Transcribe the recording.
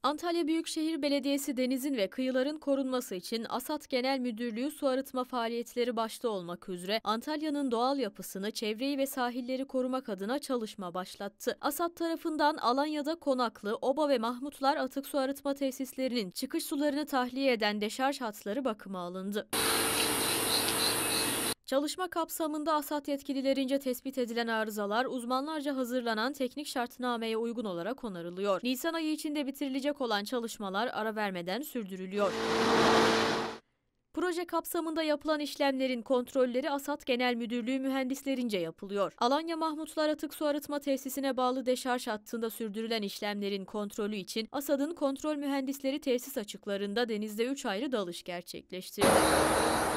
Antalya Büyükşehir Belediyesi denizin ve kıyıların korunması için ASAD Genel Müdürlüğü su arıtma faaliyetleri başta olmak üzere Antalya'nın doğal yapısını, çevreyi ve sahilleri korumak adına çalışma başlattı. ASAD tarafından Alanya'da Konaklı, Oba ve Mahmutlar atık su arıtma tesislerinin çıkış sularını tahliye eden deşarj hatları bakıma alındı. Çalışma kapsamında ASAD yetkililerince tespit edilen arızalar uzmanlarca hazırlanan teknik şartnameye uygun olarak onarılıyor. Nisan ayı içinde bitirilecek olan çalışmalar ara vermeden sürdürülüyor. Proje kapsamında yapılan işlemlerin kontrolleri ASAD Genel Müdürlüğü mühendislerince yapılıyor. Alanya Mahmutlar Atık Su Arıtma Tesisine bağlı deşarj hattında sürdürülen işlemlerin kontrolü için ASAD'ın kontrol mühendisleri tesis açıklarında denizde 3 ayrı dalış gerçekleştirdi.